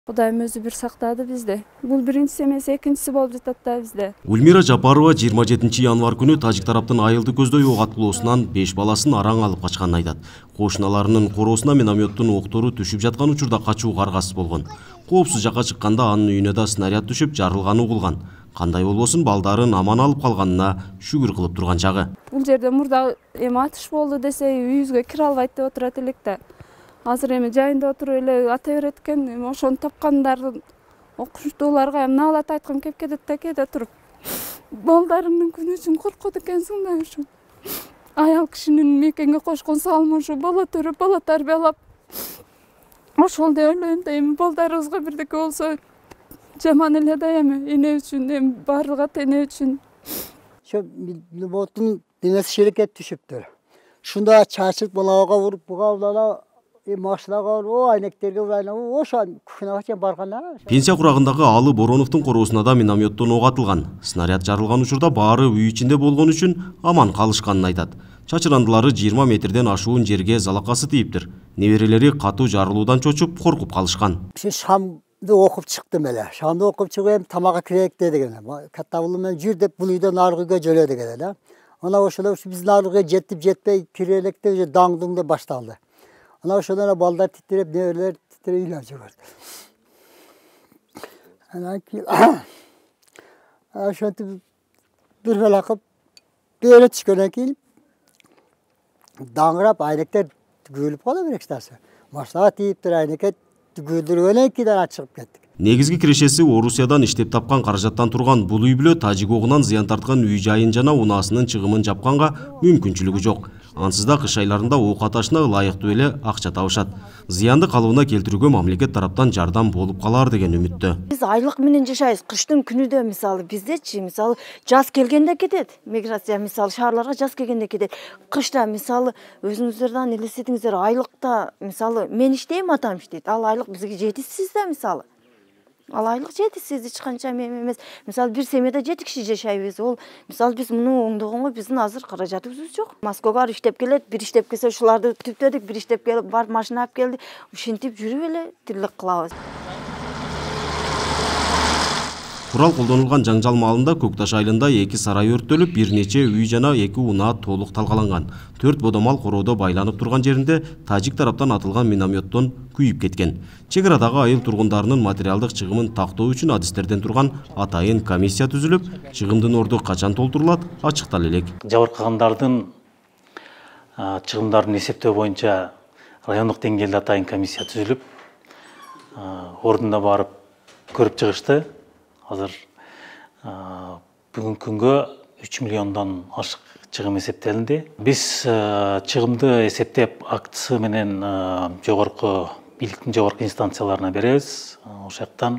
Кудайым өзү бир сактады бизди. Бул биринчиси эмес, экинчиси болуп жатат да бизде. Ульмира Жапарова 27 январ күнү тажик тараптын айылды көздөй ок аткылоосунан 5 баласын араң алып качканын айтат. Кошуналарынын короосуна минометтун октору түшүп жаткан учурда качуу каргасыз болгон. Коопсуз жакка чыкканда анын үйүнө да снаряд түшүп жарылганы угулган. Кандай болбосун балдарын аман алып калганына шүгүр кылып турган чагы. Бул жерде мурда атыш болду десе үйүбүзгө кире албайт деп отурат элек да. Азыр эми жайында отуруп эле ата берет экен, ошону тапкандардын окуштууларга эмне алат айткым кеп кетет да кээде туруп. Балдарымдын күнү үчүн коркот экенсиң да ушу. Аял кишинин мекенге кошкон салымы ушу бала төрөп, бала тарбиялап. Ошол деп ойлойм да эми балдарыбызга бирдеке болсо жаман эле да эми эне үчүн, эми баардык ата эне үчүн. Ошо боттун денеси шерекет түшүптүр. Шунда чачып балага уруп буга машинага айнектерге ошо күнөчө барган. Пенсия курагындагы Алы Бороновдун короосуна да минометтон ок атылган. Снаряд жарылган учурда баары үй ичинде болгон үчүн аман калышканын айтат. Чачырандылары 20 метрден ашуун жерге залакасы тийиптир. Неберелери катуу жарылуудан чочуп, коркуп калышкан. Шамды окуп чыктым эле. Шамды окуп чыгып тамакка кирейик деген. Катта улуу менен жүр деп бул үйдөн аркы үйгө жөлө деген эле. Ана ошол биздин аркыга жетип жетпей кире электе уже даңдыңды башталды. Ана ошондон балдар титиреп, неберелер титиреп үйлөнүп жүрөт. Анан кийин ошентип бир бала кылып бери түшкөндөн кийин даңырап айнектер күлүп кала берекчиси. Машинага тийиптир, айнекет күлдүргөндөн кийин чыгып кеттик. Негизги кирешеси Орусиядан иштеп тапкан каражаттан турган бул үй бүлө тажик огунан зыян тарткан үй жайын жана унаасынын чыгымын жапканга мүмкүнчүлүгү жок. Ансыз да кыш айларында ок аташына ылайыктуу эле акча табышат. Зыянды калыбына келтирүүгө мамлекет тараптан жардам болуп калар деген үмүттө. Биз айлык менен жашайбыз. Кыштын күнүдө мисалы биздечи, мисалы жаз келгенде кетет. Миграция мисалы шаарларга жаз келгенде кетет. Кышта мисалы өзүңүздөрдөн элестетиңиздер, айлыкта мисалы мен иштейм, атам иштейт. Ал айлык бизге жетишсиз да мисалы. Ал айлык жетишсиз, эч канча эмес. Мисалы бир семьяда 7 киши жашайбыз. Ол мисалы биз муну оңдогонго биздин азыр каражатыбыз жок. Москвага иштеп келет, бир иштеп келсе ушуларды түптөдүк, бир иштеп келип бар машина алып келди. Ушинтип жүрүп эле тирлик кылабыз. Курал колдонулган жаңжал маалында Көкташ айылында 2 сарай өрттөлүп, бир нече үй жана 2 унаа толук талкаланган. 4 бодомал короодо байланып турган жеринде тажик тараптан атылган минометтон күйүп кеткен. Чек арадагы айыл тургундарынын материалдык чыгымын тактоо үчүн адистерден турган атайын комиссия түзүлүп, чыгымдын орду качан толтурулат ачыктала элек. Жабыркагандардын чыгымдарын эсептөө боюнча райондук деңгээлде атайын комиссия түзүлүп, ордуна барып көрүп чыгышты. Азыр бүгүнкү күнгө 3 миллиондон ашык чыгым эсептелинди. Биз чыгымды эсептеп актысы менен жогорку бийликтин жогорку инстанцияларына беребиз. Ошол жактан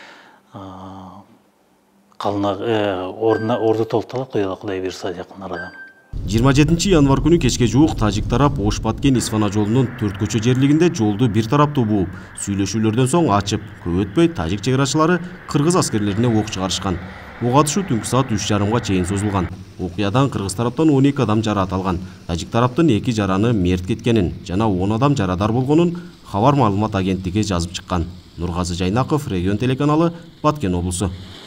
орду толтурат, Кудай буйрса жакын арада. 27 январ күнү кечке жуук тажик тарап Ош-Баткен-Исфана жолунун 4 көчө жерлигинде жолду бир тараптуу бууп, сүйлөшүүлөрдөн соң ачып, көп өтпөй тажик чек арачылары кыргыз аскерлерине ок чыгарышкан. Ок атышуу түнкү саат 3:30 чейин созулган. Окуядан кыргыз тараптан 12 адам жараат алган. Тажик тараптын 2 жараны мерт кеткенин жана 10 адам жарадар болгонун Хабар маалымат агенттиги жазып чыккан. Нургазы Жайнаков, Регион телеканалы, Баткен облусу.